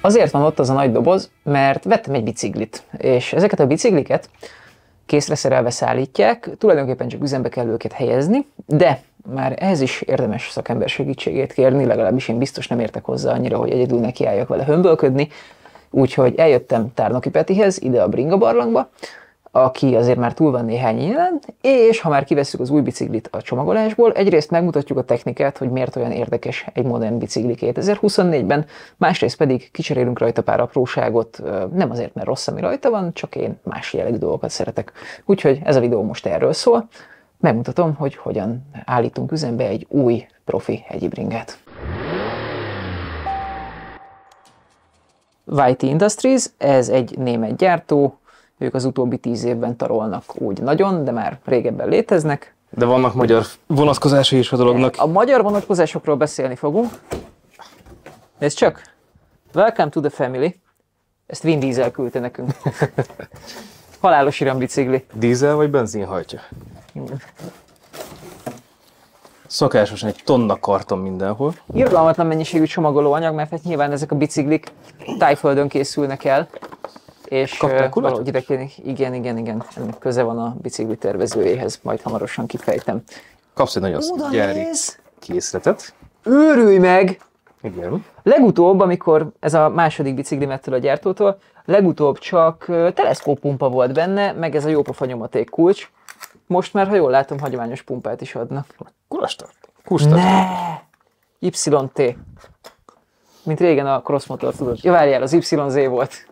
Azért van ott az a nagy doboz, mert vettem egy biciklit, és ezeket a bicikliket készre szerelve szállítják, tulajdonképpen csak üzembe kell őket helyezni, de már ehhez is érdemes szakember segítségét kérni, legalábbis én biztos nem értek hozzá annyira, hogy egyedül nekiálljak vele hömbölködni, úgyhogy eljöttem Tárnoki Petihez, ide a Bringa barlangba, aki azért már túl van néhány éven, és ha már kivesszük az új biciklit a csomagolásból, egyrészt megmutatjuk a technikát, hogy miért olyan érdekes egy modern bicikli 2024-ben, másrészt pedig kicserélünk rajta pár apróságot, nem azért, mert rossz, ami rajta van, csak én más jellegű dolgokat szeretek. Úgyhogy ez a videó most erről szól, megmutatom, hogy hogyan állítunk üzembe egy új profi hegyi bringát. YT Industries, ez egy német gyártó, ők az utóbbi 10 évben tarolnak úgy nagyon, de már régebben léteznek. De vannak magyar vonatkozásai is a dolognak. A magyar vonatkozásokról beszélni fogunk. Ez csak Welcome to the Family. Ezt Vin Diesel küldte nekünk. Halálos irambicikli. Dízel vagy benzin hajtja? Szokásosan egy tonna karton mindenhol. Irgalmatlan mennyiségű csomagolóanyag, mert hát nyilván ezek a biciklik Tájföldön készülnek el. És valahogy ide kéne, igen, ennek köze van a bicikli tervezőjéhez, majd hamarosan kifejtem. Kapsz egy nagyon gyári készletet. Őrülj meg! Igen. Legutóbb, amikor ez a második biciklim ettől a gyártótól, legutóbb csak teleszkóppumpa volt benne, meg ez a jópofa nyomaték kulcs. Most már, ha jól látom, hagyományos pumpát is adnak. Kurastart. Ne! YT. Mint régen a Crossmotor, tudod. Ja, várjál, az YZ volt.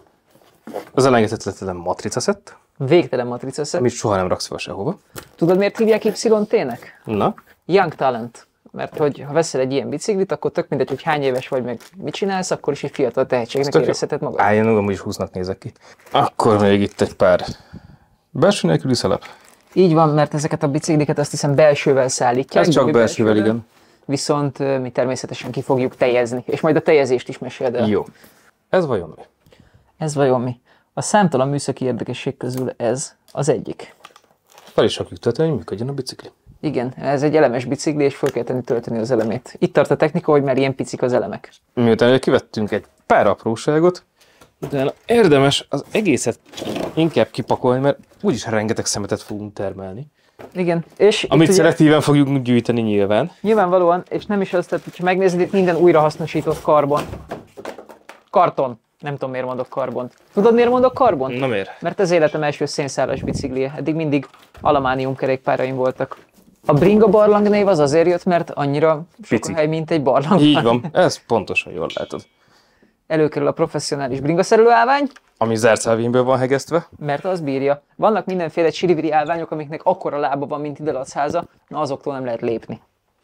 Az elengedhetetlen matrica szett. Végtelen matrica szett. Amit soha nem raksz fel sehova. Tudod, miért hívják YT-nek? Na? Young Talent. Mert hogy ha veszel egy ilyen biciklit, akkor tök mindegy, hogy hány éves vagy, meg mit csinálsz, akkor is egy fiatal tehetségnek érezheted magad. Álljon, amúgy is 20-nak nézek ki. Akkor még itt egy pár belső nélküli szelep. Így van, mert ezeket a bicikliket azt hiszem belsővel szállítják. Ez csak belsővel, igen. Viszont mi természetesen ki fogjuk tejezni, és majd a tejezést is meséld el. Jó. Ez vajon mi? Ez vajon mi? A számtalan műszaki érdekesség közül ez az egyik. Fel is rakjuk tölteni, hogy működjön a bicikli. Igen, ez egy elemes bicikli, és föl kell tenni tölteni az elemét. Itt tart a technika, hogy már ilyen picik az elemek. Miután kivettünk egy pár apróságot, utána érdemes az egészet inkább kipakolni, mert úgyis rengeteg szemetet fogunk termelni. Igen. És amit szelektíven fogjuk gyűjteni nyilván. Nyilvánvalóan, és nem is az, tehát hogyha megnézed, itt minden újrahasznosított karbon. Karton. Nem tudom, miért mondok karbont. Tudod, miért mondok karbont? Na miért? Mert az életem első szénszálas biciklije. Eddig mindig alamánium kerékpáraim voltak. A Bringa barlang név az azért jött, mert annyira sok a hely, mint egy barlang. Így van, ez pontosan jól látod. Előkerül a professzionális bringaszerelő állvány. Ami zárcálvényből van hegesztve. Mert az bírja. Vannak mindenféle csiriviri állványok, amiknek akkora lába van, mint ide Lacháza, na azoktól nem lehet lépni.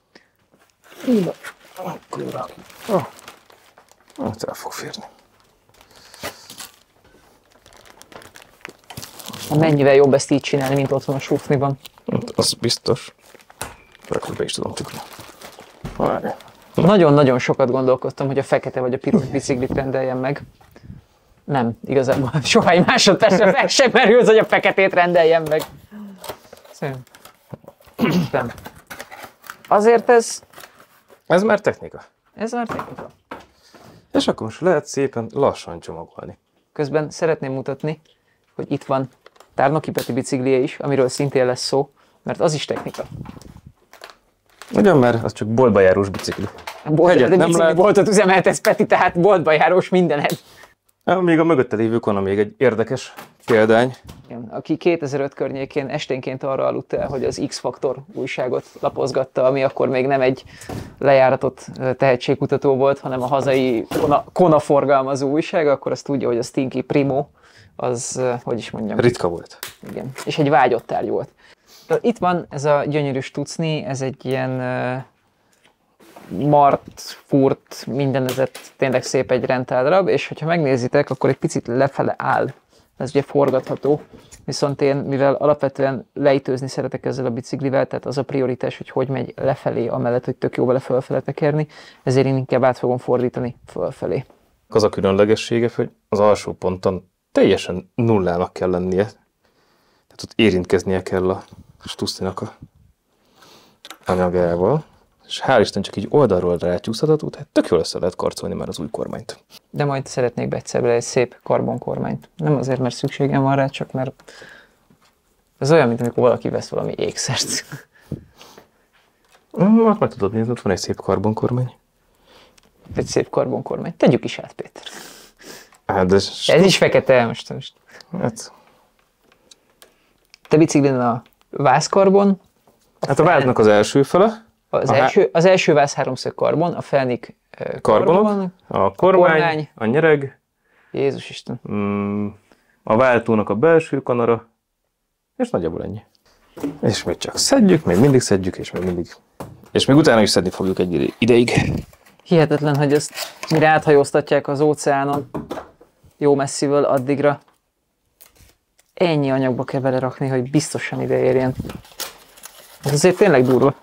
Hát el fog férni. Mennyivel jobb ezt így csinálni, mint otthon a sufniban. Az biztos. Akkor be is tudom csukni. Nagyon-nagyon sokat gondolkoztam, hogy a fekete vagy a piros biciklit rendeljem meg. Nem, igazából soha egy másodpercre fel sem merült, hogy a feketét rendeljem meg. Nem. Azért ez... Ez már technika. Ez már technika. És akkor most lehet szépen lassan csomagolni. Közben szeretném mutatni, hogy itt van Tárnoki Peti biciklije is, amiről szintén lesz szó, mert az is technika. Ugyan, mert az csak boltba járós bicikli. Boltot üzemeltetsz, Peti, tehát boltba járós mindened. Még a mögötte lévő kona még egy érdekes példány. Igen, aki 2005 környékén esténként arra aludt el, hogy az X-Faktor újságot lapozgatta, ami akkor még nem egy lejáratott tehetségkutató volt, hanem a hazai kona forgalmazó újság, akkor azt tudja, hogy a Stinky Primo az, hogy is mondjam. Ritka volt. Igen, és egy vágyott tárgy volt. Itt van ez a gyönyörű stucni, ez egy ilyen mart, furt, mindenezett, tényleg szép egy rendtárdarab, és hogyha megnézitek, akkor egy picit lefele áll. Ez ugye forgatható, viszont én, mivel alapvetően lejtőzni szeretek ezzel a biciklivel, tehát az a prioritás, hogy megy lefelé, amellett, hogy tök jó vele fölfele tekerni, ezért én inkább át fogom fordítani fölfelé. Az a különlegessége, hogy az alsó ponton teljesen nullának kell lennie. Tehát ott érintkeznie kell a stusztinak a anyagával. és hál' Isten csak így oldalról rácsúszható, tehát tök jól össze lehet karcolni már az új kormányt. De majd szeretnék be egyszer egy szép karbonkormányt. Nem azért, mert szükségem van rá, csak mert ez olyan, mint amikor valaki vesz valami ékszert. Hát meg tudod nézni, ott van egy szép karbonkormány. Egy szép karbonkormány. Tegyük is át, Péter. Hát, de ez is fekete most. Hát. Te biciklin a vászkarbon. Hát a váznak az első fele. Az első váz háromszög karbon, a felnik karbonok, a kormány, a nyereg. Jézus Isten. A váltónak a belső kanara, és nagyjából ennyi. És még csak szedjük, még mindig szedjük, és még mindig. És még utána is szedni fogjuk egy ideig. Hihetetlen, hogy ezt mire áthajóztatják az óceánon jó messzivel addigra. Ennyi anyagba kell belerakni, hogy biztosan ide érjen. Ez azért tényleg durva.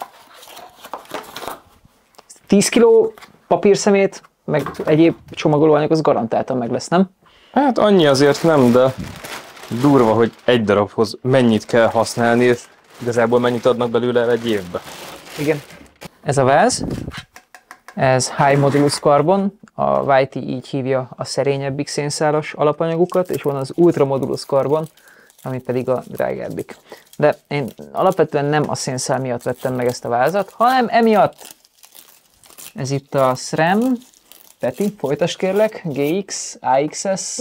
10 kiló papírszemét, meg egyéb csomagolóanyag, az garantáltan meg lesz, nem? Hát annyi azért nem, de durva, hogy egy darabhoz mennyit kell használni, és igazából mennyit adnak belőle egy évbe. Igen. Ez a váz, ez High Modulus Carbon, a YT így hívja a szerényebbik szénszálas alapanyagukat, és van az Ultra Modulus Carbon, ami pedig a drágábbik. De én alapvetően nem a szénszál miatt vettem meg ezt a vázat, hanem emiatt. Ez itt a SRAM, Peti, folytasd kérlek, GX, AXS.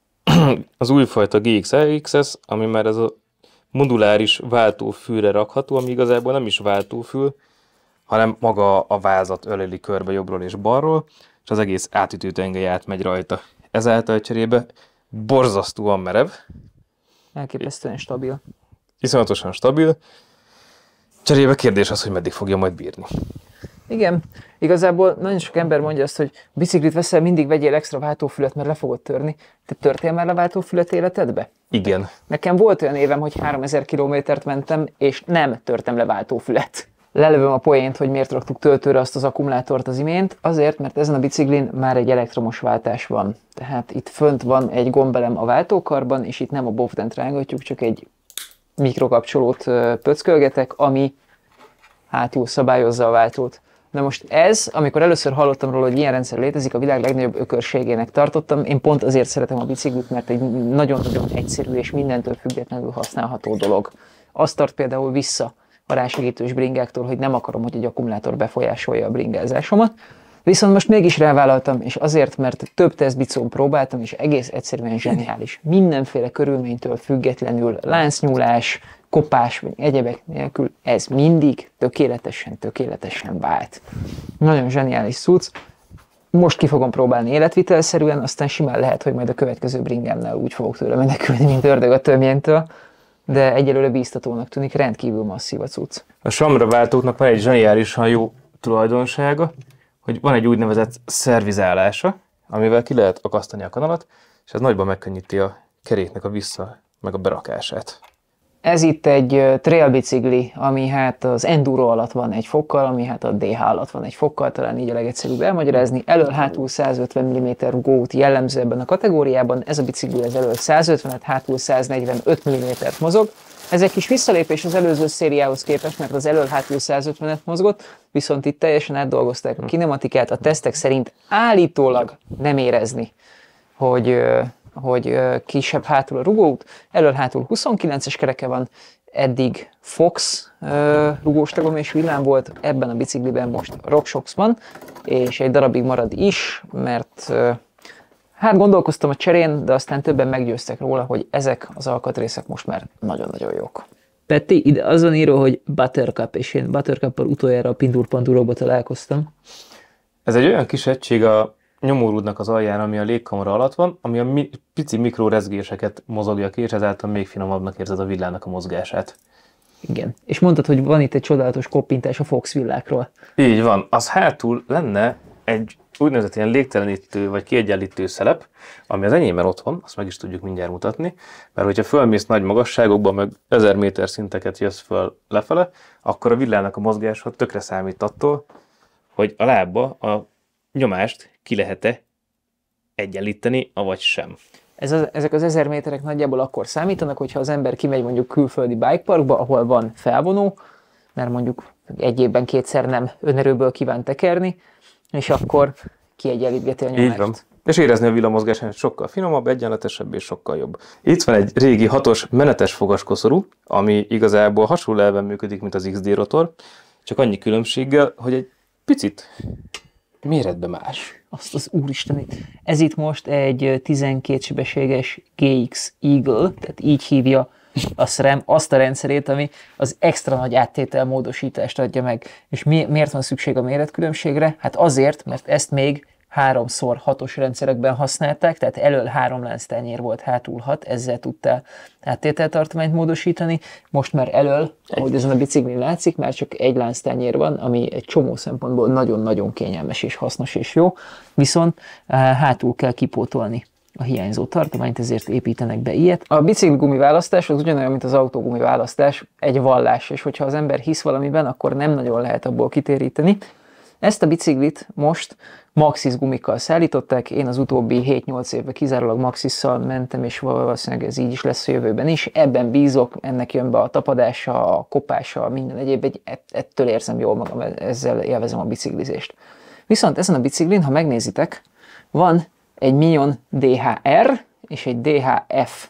Az újfajta GX, AXS, ami már ez a moduláris váltófűre rakható, ami igazából nem is váltófül, hanem maga a vázat öleli körbe jobbról és balról, és az egész átütőtengely átmegy rajta. Ezáltal cserébe borzasztóan merev. Elképesztően stabil. Iszonyatosan stabil. Cserébe kérdés az, hogy meddig fogja majd bírni. Igen, igazából nagyon sok ember mondja azt, hogy biciklit veszel, mindig vegyél extra váltófület, mert le fogod törni. Te törtél már le váltófület életedbe? Igen. Nekem volt olyan évem, hogy 3000 kilométert mentem, és nem törtem le váltófület. Lelövöm a poént, hogy miért raktuk töltőre azt az akkumulátort az imént. Azért, mert ezen a biciklin már egy elektromos váltás van. Tehát itt fönt van egy gombelem a váltókarban, és itt nem a bovdent rángatjuk, csak egy mikrokapcsolót pöckölgetek, ami hátul szabályozza a váltót. Na most ez, amikor először hallottam róla, hogy ilyen rendszer létezik, a világ legnagyobb ökörségének tartottam. Én pont azért szeretem a biciklit, mert egy nagyon-nagyon egyszerű és mindentől függetlenül használható dolog. Azt tart például vissza a rásegítős bringáktól, hogy nem akarom, hogy egy akkumulátor befolyásolja a bringázásomat. Viszont most mégis rávállaltam, és azért, mert több tesztbicón próbáltam, és egész egyszerűen zseniális. Mindenféle körülménytől függetlenül, láncnyúlás, kopás, vagy egyebek nélkül, ez mindig tökéletesen vált. Nagyon zseniális cucc. Most ki fogom próbálni életvitelszerűen, aztán simán lehet, hogy majd a következő bringámnál úgy fogok tőle menekülni, mint ördög a tömjéntől. De egyelőre bíztatónak tűnik, rendkívül masszív a cucc. A Samra váltóknak van egy zseniálisan jó tulajdonsága, hogy van egy úgynevezett szervizálása, amivel ki lehet akasztani a kanalat, és ez nagyban megkönnyíti a keréknek a vissza, meg a berakását. Ez itt egy trail bicikli, ami hát az enduro alatt van egy fokkal, ami hát a DH alatt van egy fokkal, talán így a legegyszerűbb elmagyarázni. Elől-hátul 150 mm rugóút jellemző ebben a kategóriában, ez a bicikli az elől 150-et, hátul 145 mm-t mozog. Ez egy kis visszalépés az előző szériához képest, mert az elől-hátul 150-et mozgott, viszont itt teljesen átdolgozták a kinematikát, a tesztek szerint állítólag nem érezni, hogy kisebb hátul a rugóút, elől-hátul 29-es kereke van, eddig Fox rugóstagom és villám volt, ebben a bicikliben most RockShox van, és egy darabig marad is, mert hát gondolkoztam a cserén, de aztán többen meggyőztek róla, hogy ezek az alkatrészek most már nagyon-nagyon jók. Peti, ide azon író, hogy Buttercup, és én Buttercuppal utoljára a Pindur Pandurokba találkoztam. Ez egy olyan kis egység a nyomórúdnak az alján, ami a légkamara alatt van, ami a pici mikrorezgéseket mozogja ki, és ezáltal még finomabbnak érzed a villának a mozgását. Igen. És mondtad, hogy van itt egy csodálatos koppintás a Fox villákról. Így van. Az hátul lenne egy úgynevezett ilyen légtelenítő vagy kiegyenlítő szelep, ami az enyémben ott van, azt meg is tudjuk mindjárt mutatni, mert hogyha fölmész nagy magasságokban, meg 1000 méter szinteket jössz föl lefele, akkor a villának a mozgása tökre számít attól, hogy a lábba a nyomást ki lehet-e egyenlíteni, avagy sem. Ezek az 1000 méterek nagyjából akkor számítanak, hogyha az ember kimegy mondjuk külföldi bikeparkba, ahol van felvonó, mert mondjuk egy évben kétszer nem önerőből kíván tekerni, és akkor kiegyenlítgeti a nyomást. Így van. És érezni a villamozgásán, hogy sokkal finomabb, egyenletesebb és sokkal jobb. Itt van egy régi 6-os menetes fogaskoszorú, ami igazából hasonló elven működik, mint az XD rotor, csak annyi különbséggel, hogy egy picit méretben más. Azt az úristenit. Ez itt most egy 12 sebességes GX Eagle, tehát így hívja a SRAM azt a rendszerét, ami az extra nagy áttételmódosítást adja meg. És miért van szükség a méretkülönbségre? Hát azért, mert ezt még 3x6-os rendszerekben használták, tehát elől 3 lánctányér volt, hátul 6, ezzel tudtál áttételtartományt módosítani. Most már elől, ahogy ezen a biciklin látszik, már csak egy lánctányér van, ami egy csomó szempontból nagyon-nagyon kényelmes és hasznos és jó, viszont hátul kell kipótolni a hiányzó tartományt, ezért építenek be ilyet. A biciklgumi választás az ugyanolyan, mint az autógumi választás, egy vallás, és hogyha az ember hisz valamiben, akkor nem nagyon lehet abból kitéríteni. Ezt a biciklit most Maxxis gumikkal szállították, én az utóbbi 7-8 évben kizárólag Maxxisszal mentem, és valószínűleg ez így is lesz a jövőben is. Ebben bízok, ennek jön be a tapadása, a kopása, minden egyéb, ettől érzem jól magam, ezzel élvezem a biciklizést. Viszont ezen a biciklin, ha megnézitek, van egy Minion DHR és egy DHF,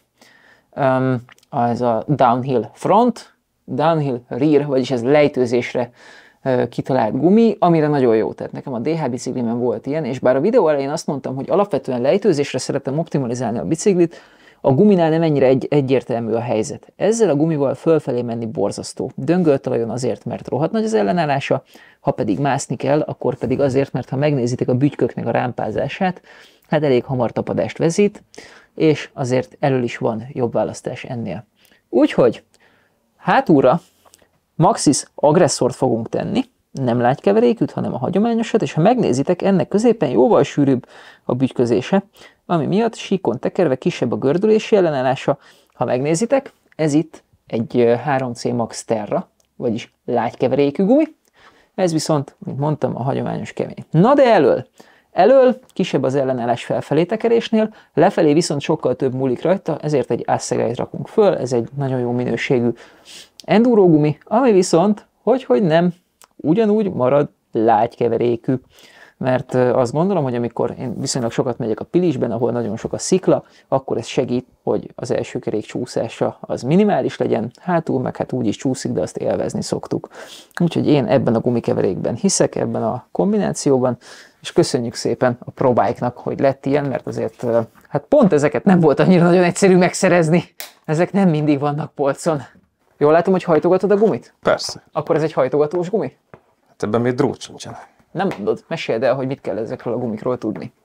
az a Downhill Front, Downhill Rear, vagyis ez lejtőzésre kitalált gumi, amire nagyon jó. Tehát nekem a DH biciklimen volt ilyen, és bár a videó elején azt mondtam, hogy alapvetően lejtőzésre szeretem optimalizálni a biciklit, a guminál nem ennyire egyértelmű a helyzet. Ezzel a gumival fölfelé menni borzasztó. Döngöltalajon azért, mert rohadt nagy az ellenállása, ha pedig mászni kell, akkor pedig azért, mert ha megnézitek a bütyköknek a rámpázását, hát elég hamar tapadást vezít, és azért elől is van jobb választás ennél. Úgyhogy hátulra Maxxis agresszort fogunk tenni, nem lágykeverékűt, hanem a hagyományosat, és ha megnézitek, ennek középen jóval sűrűbb a bütyközése, ami miatt síkon tekerve kisebb a gördülési ellenállása. Ha megnézitek, ez itt egy 3C Max Terra, vagyis lágykeverékű gumi, ez viszont, mint mondtam, a hagyományos kemény. Na de elől kisebb az ellenállás felfelé tekerésnél, lefelé viszont sokkal több múlik rajta, ezért egy Assegai-t rakunk föl, ez egy nagyon jó minőségű enduro gumi, ami viszont, hogy nem, ugyanúgy marad lágykeverékű. Mert azt gondolom, hogy amikor én viszonylag sokat megyek a Pilisben, ahol nagyon sok a szikla, akkor ez segít, hogy az első kerék csúszása az minimális legyen, hátul meg hát úgy is csúszik, de azt élvezni szoktuk. Úgyhogy én ebben a gumikeverékben hiszek, ebben a kombinációban, és köszönjük szépen a ProBike-nak, hogy lett ilyen, mert azért hát pont ezeket nem volt annyira nagyon egyszerű megszerezni. Ezek nem mindig vannak polcon. Jól látom, hogy hajtogatod a gumit? Persze. Akkor ez egy hajtogatós gumi? Hát ebben még drót sincsen. Nem mondod, meséld el, hogy mit kell ezekről a gumikról tudni.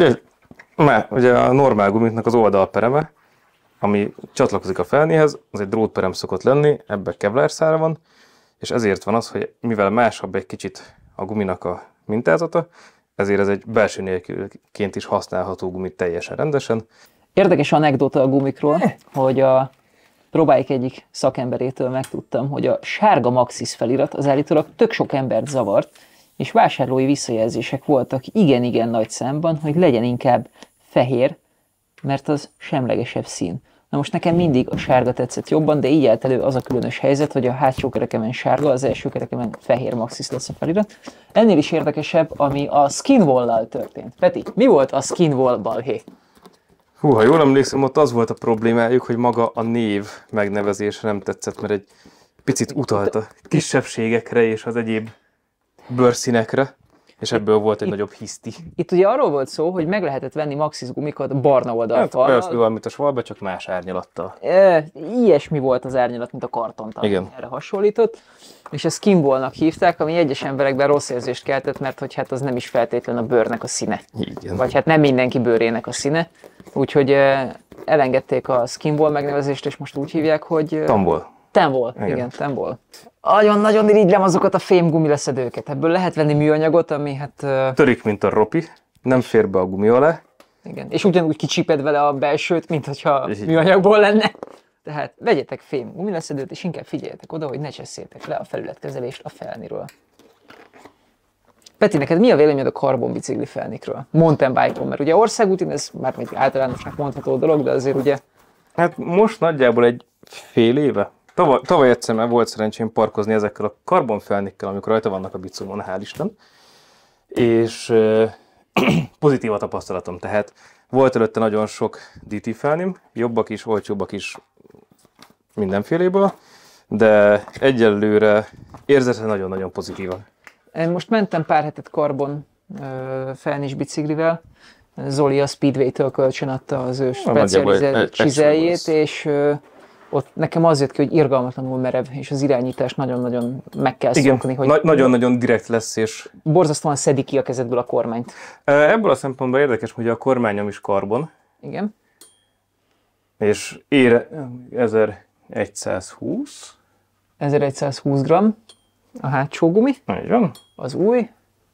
Ugye a normál gumiknak az oldalpereme, ami csatlakozik a felnéhez, az egy drótperem szokott lenni, ebben kevlárszára van, és ezért van az, hogy mivel másabb egy kicsit a guminak a mintázata, ezért ez egy belső nélkülként is használható gumi teljesen rendesen. Érdekes anekdota a gumikról, hogy a ProBike egyik szakemberétől megtudtam, hogy a sárga Maxxis felirat az állítólag tök sok embert zavart, és vásárlói visszajelzések voltak igen-igen nagy számban, hogy legyen inkább fehér, mert az semlegesebb szín. Na most nekem mindig a sárga tetszett jobban, de így állt elő az a különös helyzet, hogy a hátsó kerekemen sárga, az első kerekemen fehér Maxxis lesz a felirat. Ennél is érdekesebb, ami a Skinwall-lal történt. Peti, mi volt a Skinwall balhé? Ha jól emlékszem, ott az volt a problémájuk, hogy maga a név megnevezése nem tetszett, mert egy picit utalt a kisebbségekre és az egyéb bőrszínekre, és ebből volt egy nagyobb hiszti. Itt ugye arról volt szó, hogy meg lehetett venni Maxxis gumikat barna oldalfallal. Hát olyasmi mint a Schwalbe, csak más árnyalattal. Ilyesmi volt az árnyalat, mint a kartontal. Igen. Erre hasonlított. És a Skinwall-nak hívták, ami egyes emberekben rossz érzést keltett, mert hogy hát az nem is feltétlen a bőrnek a színe. Igen. Vagy hát nem mindenki bőrének a színe. Úgyhogy elengedték a Skinwall megnevezést, és most úgy hívják, hogy... Tanwall. Igen, Tanwall. Nagyon-nagyon irigylem azokat a fém gumileszedőket. Ebből lehet venni műanyagot, ami hát... Törik, mint a ropi, nem fér be a gumi alá. Igen, és ugyanúgy kicsíped vele a belsőt, mint hogyha műanyagból lenne. Tehát vegyetek fém gumileszedőt, és inkább figyeljetek oda, hogy ne csesszétek le a felületkezelést a felniről. Peti, neked mi a véleményed a karbonbicikli felnikről? Mountain bike-on, mert ugye országútin ez már még általánosnak mondható dolog, de azért ugye... Hát most nagyjából egy fél éve, Tavaly egyszer már volt szerencsém parkozni ezekkel a karbonfelnikkel, amikor rajta vannak a bicumon, hál' Isten. És pozitív a tapasztalatom, tehát volt előtte nagyon sok DT felnim, jobbak is, olcsóbbak is mindenféléből, de egyelőre érzete nagyon-nagyon pozitívak. Én most mentem pár hetet karbon felnis biciklivel. Zoli a Speedway-től kölcsön adta az ő specializált csizeljét, és ott nekem az jött ki, hogy irgalmatlanul merev, és az irányítás nagyon-nagyon meg kell szokni. Hogy nagyon-nagyon direkt lesz, és... borzasztóan szedi ki a kezedből a kormányt. Ebből a szempontból érdekes, hogy a kormányom is karbon. Igen. És ér 1120. 1120 g a hátsó gumi. Így van. Az új.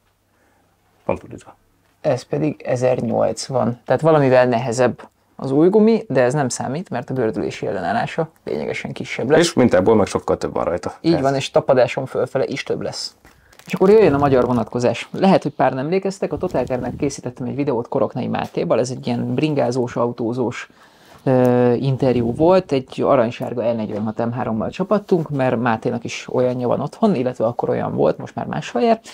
Pont fordítva. Ez pedig 1080. Tehát valamivel nehezebb az új gumi, de ez nem számít, mert a gördülési ellenállása lényegesen kisebb lesz. És mintából meg sokkal több van rajta. Így van, és tapadáson fölfele is több lesz. És akkor jöjjön a magyar vonatkozás. Lehet, hogy pár nem emlékeztek, a Totalcar-nek készítettem egy videót Koroknai Mátéval, ez egy ilyen bringázós, autózós interjú volt, egy aranysárga E46 M3-mal csapattunk, mert Máténak is olyanja van otthon, illetve akkor olyan volt, most már máshol jár,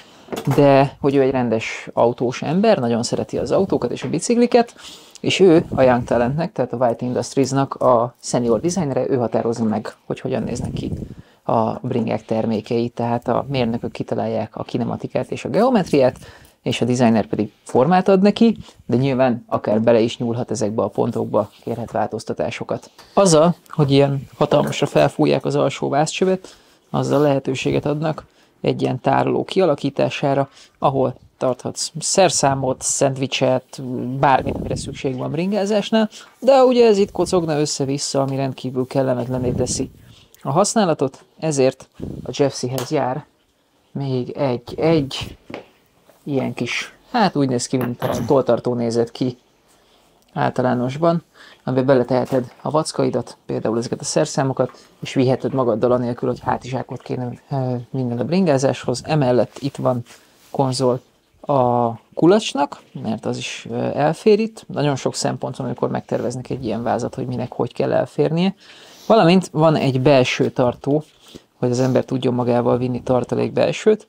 de hogy ő egy rendes autós ember, nagyon szereti az autókat és a bicikliket, és ő a Young Talentnek, tehát a White Industries-nak a senior designere, ő határozza meg, hogy hogyan néznek ki a bringák termékei, tehát a mérnökök kitalálják a kinematikát és a geometriát, és a designer pedig formát ad neki, de nyilván akár bele is nyúlhat ezekbe a pontokba, kérhet változtatásokat. Azzal, hogy ilyen hatalmasra felfújják az alsó vászcsövet, azzal lehetőséget adnak egy ilyen tároló kialakítására, ahol tarthatsz szerszámot, szendvicset, bármit, amire szükség van bringázásnál, de ugye ez itt kocogna össze-vissza, ami rendkívül kellemetlenné teszi a használatot, ezért a Jeffsyhez jár még egy ilyen kis, hát úgy néz ki, mint a tolltartó nézett ki általánosban, amiben beleteheted a vackaidat, például ezeket a szerszámokat, és viheted magaddal anélkül, hogy hátizsákot kéne minden a bringázáshoz. Emellett itt van konzol a kulacsnak, mert az is elfér itt. Nagyon sok szempont van, amikor megterveznek egy ilyen vázat, hogy minek hogy kell elférnie. Valamint van egy belső tartó, hogy az ember tudjon magával vinni tartalék belsőt.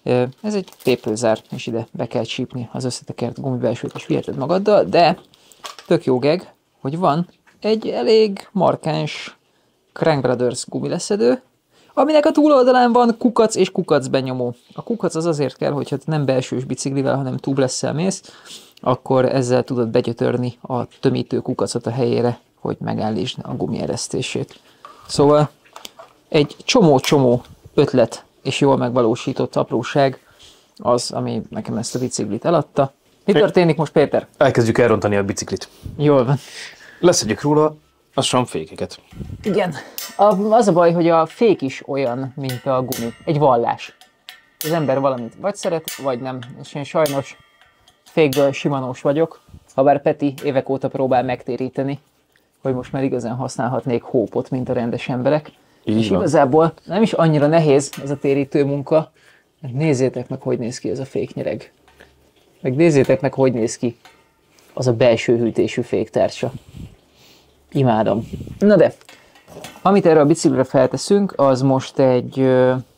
Ez egy tépőzár, és ide be kell csípni az összetekert gumibelsőt, és viheted magaddal, de tök jó geg, hogy van egy elég markáns Crank Brothers gumileszedő, aminek a túloldalán van kukac és kukacbenyomó. A kukac az azért kell, hogyha nem belsős biciklivel, hanem tubelesszel mész, akkor ezzel tudod begyötörni a tömítő kukacot a helyére, hogy megállítsd a gumi eresztését. Szóval egy csomó-csomó ötlet és jól megvalósított apróság az, ami nekem ezt a biciklit eladta. Mi történik most, Péter? Elkezdjük elrontani a biciklit. Jól van. Leszedjük róla a samfékeket. Igen. Az a baj, hogy a fék is olyan, mint a gumi. Egy vallás. Az ember valamit vagy szeret, vagy nem. És én sajnos fékből simanós vagyok, habár Peti évek óta próbál megtéríteni, hogy most már igazán használhatnék hópot, mint a rendes emberek. És igazából nem is annyira nehéz ez a térítő munka, mert nézzétek meg, hogy néz ki ez a féknyereg. Meg nézzétek meg, hogy néz ki az a belső hűtésű féktárcsa. Imádom. Na de, amit erre a biciklire felteszünk, az most egy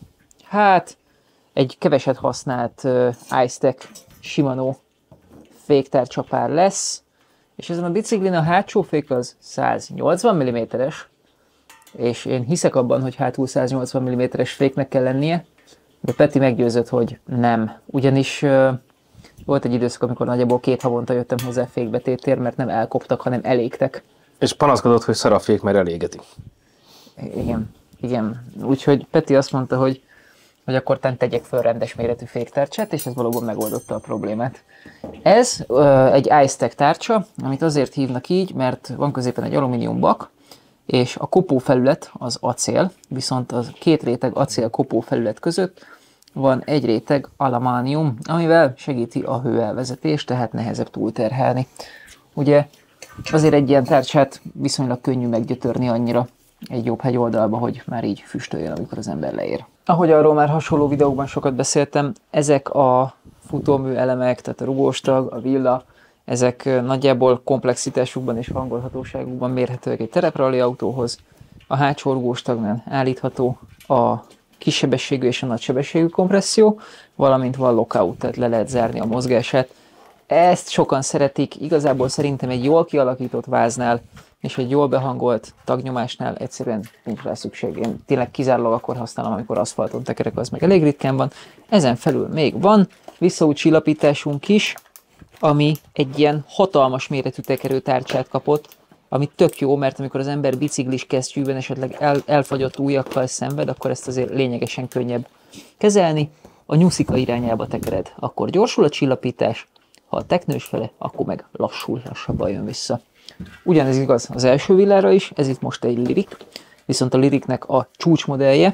keveset használt Icetech Shimano féktárcsapár lesz, és ezen a biciklin a hátsó fék az 180 mm-es, és én hiszek abban, hogy hátul 180 mm-es féknek kell lennie, de Peti meggyőzött, hogy nem. Ugyanis volt egy időszak, amikor nagyjából 2 havonta jöttem hozzá fékbetétért, mert nem elkoptak, hanem elégtek. És panaszkodott, hogy szar a fék, mert elégeti. Igen. Úgyhogy Peti azt mondta, hogy akkor tegyek föl rendes méretű féktárcsát, és ez valóban megoldotta a problémát. Ez egy Icetech tárcsa, amit azért hívnak így, mert van középen egy alumínium bak, és a kopófelület az acél, viszont a 2 réteg acél kopófelület között van egy réteg alamánium, amivel segíti a hőelvezetést, tehát nehezebb túlterhelni. Ugye azért egy ilyen tárcsát viszonylag könnyű meggyötörni annyira egy jobb hegyoldalba, hogy már így füstöljön, amikor az ember leér. Ahogy arról már hasonló videókban sokat beszéltem, ezek a futómű elemek, tehát a rugóstag, a villa, ezek nagyjából komplexitásukban és hangolhatóságukban mérhetőek egy terepralli autóhoz. a hátsó rugóstagnál állítható a kissebességű és a nagysebességű kompresszió, valamint van lockout, tehát le lehet zárni a mozgását. Ezt sokan szeretik, igazából szerintem egy jól kialakított váznál és egy jól behangolt tagnyomásnál egyszerűen nincs rá szükség. Én tényleg kizárólag akkor használom, amikor aszfalton tekerek, az meg elég ritkán van. Ezen felül még van visszaút csillapításunk is, ami egy ilyen hatalmas méretű tekerőtárcsát kapott, ami tök jó, mert amikor az ember biciklis kesztyűben esetleg elfagyott ujjakkal szenved, akkor ezt azért lényegesen könnyebb kezelni. A nyuszika irányába tekered, akkor gyorsul a csillapítás, ha a teknős fele, akkor meg lassabban jön vissza. Ugyanez igaz az első villára is, ez itt most egy Lyric, viszont a Lyricnek a csúcsmodellje,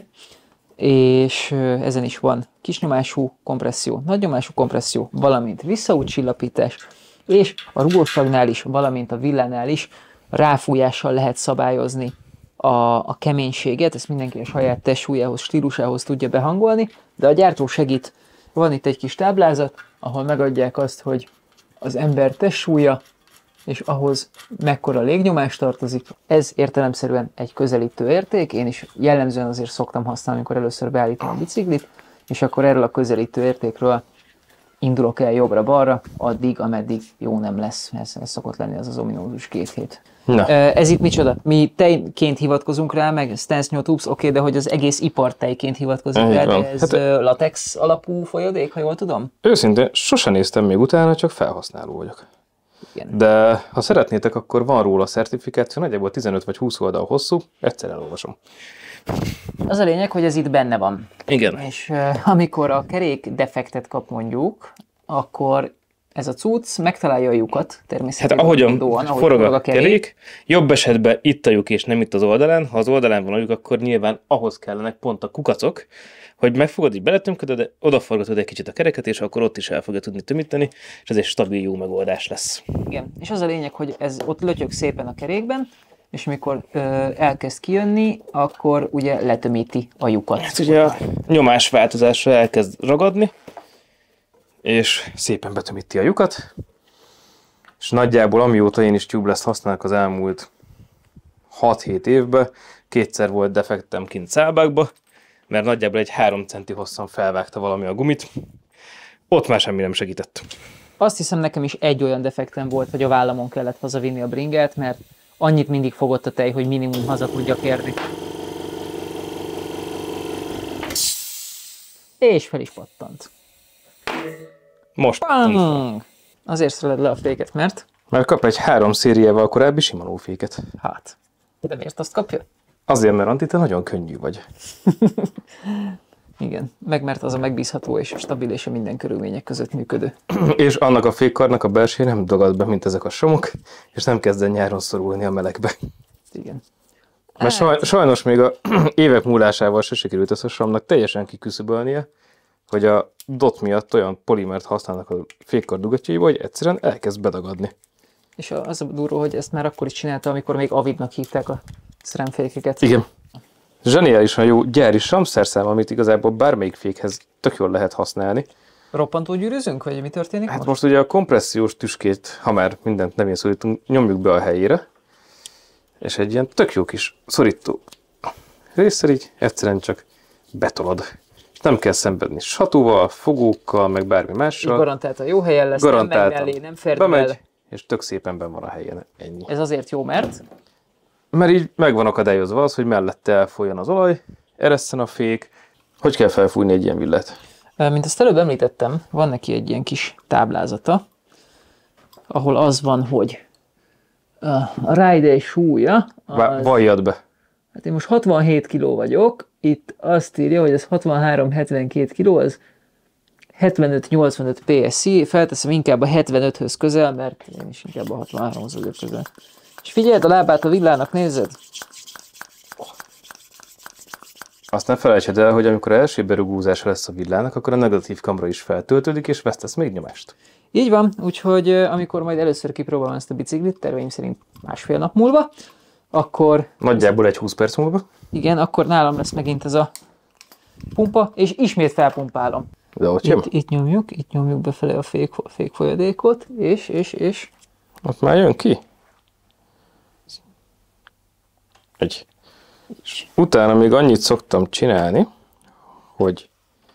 és ezen is van kisnyomású kompresszió, nagynyomású kompresszió, valamint visszaút csillapítás, és a rugóstagnál is, valamint a villánál is ráfújással lehet szabályozni a keménységet, ezt mindenki a saját testsúlyához, stílusához tudja behangolni, de a gyártó segít. Van itt egy kis táblázat, ahol megadják azt, hogy az ember testsúlya, és ahhoz mekkora légnyomás tartozik. Ez értelemszerűen egy közelítő érték, én is jellemzően azért szoktam használni, amikor először beállítom a biciklit, és akkor erről a közelítő értékről indulok el jobbra-balra, addig, ameddig jó nem lesz. Ez szokott lenni az ominózus 2 hét. Na. Ez itt micsoda? Mi tejként hivatkozunk rá, meg Stance New Tubes, oké, de hogy az egész ipar tejként hivatkozik rá, ez hát, latex alapú folyadék, ha jól tudom? Őszintén sose néztem még utána, csak felhasználó vagyok. Igen. De ha szeretnétek, akkor van róla certifikáció, nagyjából 15 vagy 20 oldal hosszú, egyszer elolvasom. Az a lényeg, hogy ez itt benne van. Igen. És amikor a kerék defektet kap mondjuk, akkor ez a cucc megtalálja a lyukat, természetesen. Hát ahogyan forog a kerék, jobb esetben itt a lyuk és nem itt az oldalán. Ha az oldalán van a lyuk, akkor nyilván ahhoz kellenek pont a kukacok, hogy megfogod, így beletömködöd, de odaforgatod egy kicsit a kereket, és akkor ott is el fogja tudni tömíteni, és ez egy stabil, jó megoldás lesz. Igen, és az a lényeg, hogy ez ott lötyög szépen a kerékben, és mikor elkezd kijönni, akkor ugye letömíti a lyukat. Hát ugye a nyomásváltozásra elkezd ragadni, és szépen betömíti a lyukat, és nagyjából amióta én is tubeless használok az elmúlt 6-7 évben, kétszer volt defektem kint Szábákba, mert nagyjából egy 3 centi hosszan felvágta valami a gumit, ott már semmi nem segített. Azt hiszem, nekem is egy olyan defektem volt, hogy a vállamon kellett hazavinni a bringát, mert annyit mindig fogott a tej, hogy minimum haza tudjak érni. És fel is pattant. Most. Azért szereled le a féket, mert? Mert kap egy 3 szériával korábbi simanóféket. Hát, de miért azt kapja? Azért, mert Antti, te nagyon könnyű vagy. Igen, meg mert az a megbízható és stabil és a minden körülmények között működő. És annak a fékkarnak a belseje nem dagad be, mint ezek a somok, és nem kezden nyáron szorulni a melegbe. Igen. Mert sajnos még a évek múlásával se sikerült ezt a somnak teljesen kiküszöbölnie, hogy a dot miatt olyan polimert használnak a fékkar dugatjaiba, hogy egyszerűen elkezd bedagadni. És az a durva, hogy ezt már akkor is csinálta, amikor még Avidnak hívták a SRAM-fékeket. Igen. Zseniálisan jó gyári SRAM-szerszám, amit igazából bármelyik fékhez tök jól lehet használni. Roppantó gyűrűzünk, vagy mi történik? Hát most ugye a kompressziós tüskét, ha már mindent nem szólítunk, nyomjuk be a helyére. És egy ilyen tök jó kis szorító résszel így egyszerűen csak betolod. És nem kell szenvedni satúval, fogókkal, meg bármi mással. Így garantáltan jó helyen lesz, nem megy mellé, nem fér bemegy, és tök szépen benn van a helyen. Ennyi. Ez azért jó, mert? Mert így meg van akadályozva az, hogy mellette elfolyjon az olaj, eresszen a fék. Hogy kell felfújni egy ilyen villát? Mint azt előbb említettem, van neki egy ilyen kis táblázata, ahol az van, hogy a rider súlya... Valljad be. Hát én most 67 kg vagyok, itt azt írja, hogy ez 63-72 kg, az 75-85 PSI, felteszem inkább a 75-höz közel, mert én is inkább a 63-hoz vagyok közel. És figyeld a lábát a villának, nézed! Azt ne felejtsd el, hogy amikor első berugózása lesz a villának, akkor a negatív kamera is feltöltődik, és vesztesz még nyomást. Így van, úgyhogy amikor majd először kipróbálom ezt a biciklit, terveim szerint 1,5 nap múlva, akkor... Nagyjából egy 20 perc múlva. Igen, akkor nálam lesz megint ez a pumpa, és ismét felpumpálom. De ott itt nyomjuk befele a fékfolyadékot, és... Ott már jön ki. Utána még annyit szoktam csinálni, hogy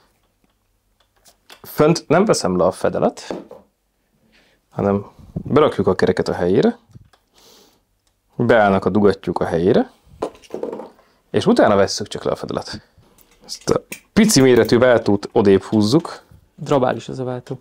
fönt nem veszem le a fedelet, hanem berakjuk a kereket a helyére, beállnak a dugattyúk a helyére, és utána vesszük csak le a fedelet. Ezt a pici méretű váltót odébb húzzuk. Drabális az a váltó.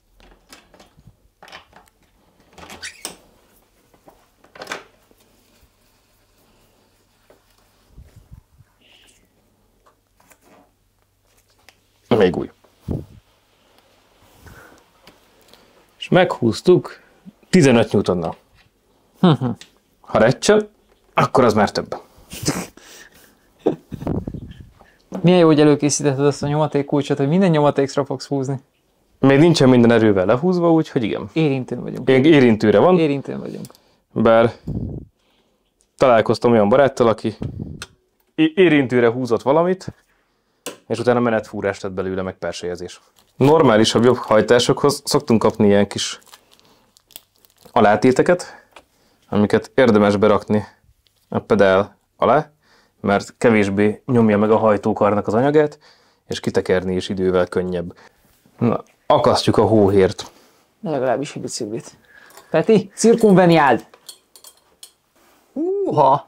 Még új. És meghúztuk 15 newtonnal. Ha recsel, akkor az már több. Milyen jó, hogy előkészítetted azt a nyomatékkulcsot, hogy minden nyomatékra fogsz húzni. Még nincsen minden erővel lehúzva, úgyhogy igen. Érintőn vagyunk. Érintőre van. Érintőn vagyunk. Bár találkoztam olyan baráttal, aki érintőre húzott valamit, és utána menetfúrás lett belőle, meg persejezés. Normálisabb jobb hajtásokhoz szoktunk kapni ilyen kis alátéteket, amiket érdemes berakni a pedál alá, mert kevésbé nyomja meg a hajtókarnak az anyagát, és kitekerni is idővel könnyebb. Na, akasztjuk a hóhért. De legalábbis egy biciklit. Peti, cirkumveniáld! Húha!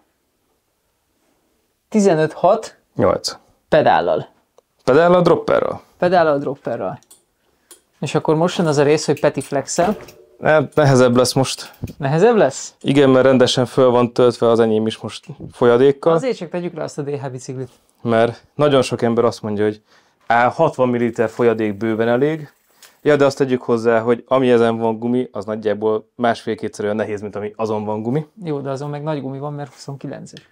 15-6 8. pedállal. Pedállal, dropperral. Pedállal, dropperral. És akkor most jön az a rész, hogy Peti flexel. Hát nehezebb lesz most. Nehezebb lesz? Igen, mert rendesen föl van töltve az enyém is most folyadékkal. Azért csak tegyük le azt a DH biciklit. Mert nagyon sok ember azt mondja, hogy 60 ml folyadék bőven elég. Ja, de azt tegyük hozzá, hogy ami ezen van gumi, az nagyjából másfél-kétszer olyan nehéz, mint ami azon van gumi. Jó, de azon meg nagy gumi van, mert 29-es.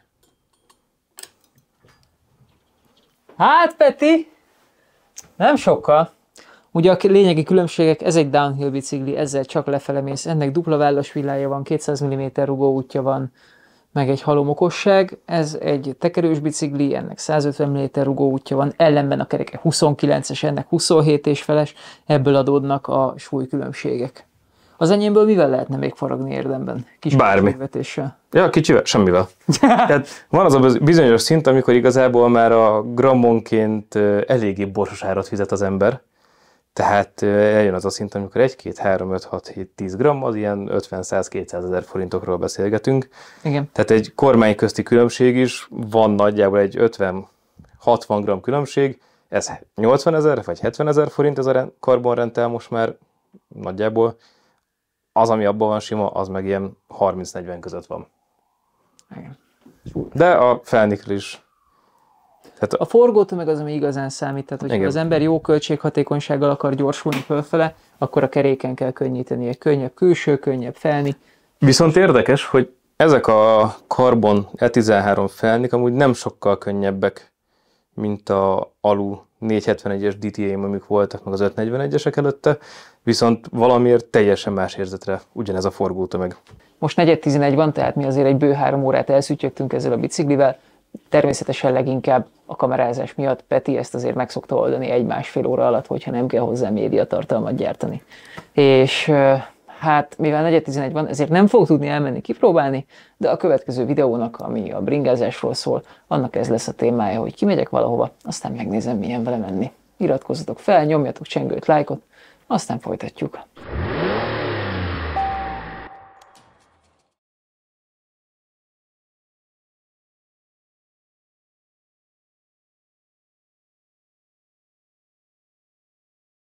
Hát, Peti! Nem sokkal. Ugye a lényegi különbségek, ez egy downhill bicikli, ezzel csak lefele mész, ennek dupla vállas villája van, 200 mm rugóútja van, meg egy halom okosság. Ez egy tekerős bicikli, ennek 150 mm rugóútja van, ellenben a kereke 29-es, ennek 27 és feles, ebből adódnak a súlykülönbségek. Az enyémből mivel lehetne még faragni érdemben? Kis bármi. Ja, kicsivel, semmivel. Tehát van az a bizonyos szint, amikor igazából már a grammonként eléggé borsos árat fizet az ember. Tehát eljön az a szint, amikor 1, 2, 3, 5, 6, 7, 10 gramm, az ilyen 50-100-200 ezer forintokról beszélgetünk. Igen. Tehát egy kormány közti különbség is, van nagyjából egy 50-60 gramm különbség, ez 80 ezer vagy 70 ezer forint, ez a karbonrentel most már nagyjából. Az, ami abban van sima, az meg ilyen 30-40 között van. Igen. De a felnikről is. Tehát a forgótömeg az, ami igazán számít, tehát hogyha az ember jó költséghatékonysággal akar gyorsulni fölfele, akkor a keréken kell könnyíteni. Egy könnyebb külső, könnyebb felni. Viszont érdekes, hogy ezek a Carbon E13 felnik amúgy nem sokkal könnyebbek, mint a Alu 471-es DTA-im, amik voltak, meg az 541-esek előtte, viszont valamiért teljesen más érzetre ugyanez a forgótömeg. Most 4:11 van, tehát mi azért egy bő 3 órát elszütyögtünk ezzel a biciklivel. Természetesen leginkább a kamerázás miatt Peti ezt azért meg szokta oldani 1-1,5 óra alatt, hogyha nem kell hozzá médiatartalmat gyártani. És hát mivel 4:11 van, ezért nem fog tudni elmenni kipróbálni, de a következő videónak, ami a bringázásról szól, annak ez lesz a témája, hogy kimegyek valahova, aztán megnézem, milyen vele menni. Iratkozzatok fel, nyomjatok csengőt, lájkot, aztán folytatjuk.